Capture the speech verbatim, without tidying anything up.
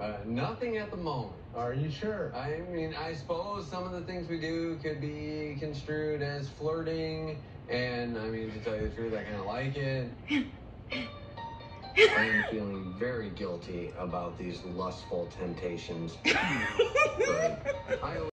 Uh, nothing at the moment. Are you sure? I mean, I suppose some of the things we do could be construed as flirting, and I mean, to tell you the truth, I kind of like it. I am feeling very guilty about these lustful temptations, but I